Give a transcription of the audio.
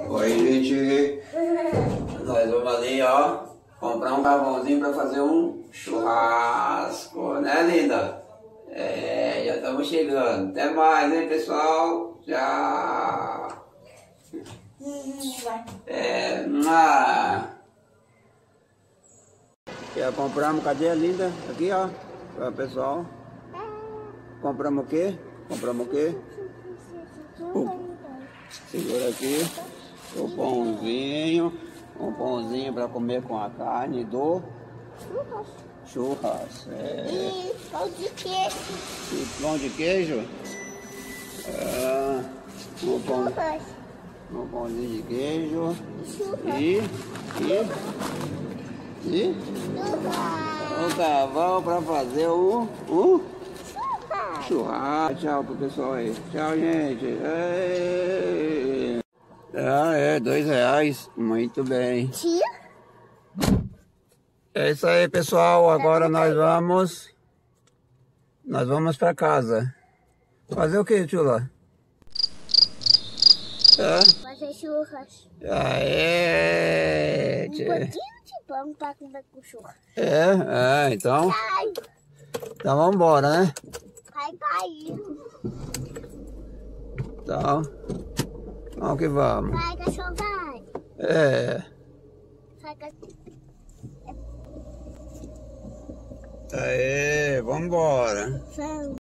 Oi, gente. Nós vamos ali, ó, comprar um carvãozinho para fazer um churrasco, né, linda? É, já estamos chegando. Até mais, hein, pessoal? Tchau. Já compramos, cadê a linda? Aqui, ó, pessoal. Compramos o quê? Compramos o quê? Segura aqui. O pãozinho. Um pãozinho para comer com a carne do churras. E pão de queijo. E pão de queijo? Um pãozinho de queijo. E um carvão para fazer um churrasco. Tchau pro pessoal aí. Tchau, gente. R$2. Muito bem. É isso aí, pessoal. Agora nós vamos para casa. Fazer o que, Chula? Fazer churras. Aê! Um pouquinho de pão para comer com churras. Então vamos embora, né? Vai cair. Então, vamos que vamos. Vai, cachorro, vai. Vai, cachorro. Aê, vamos embora. Vamos.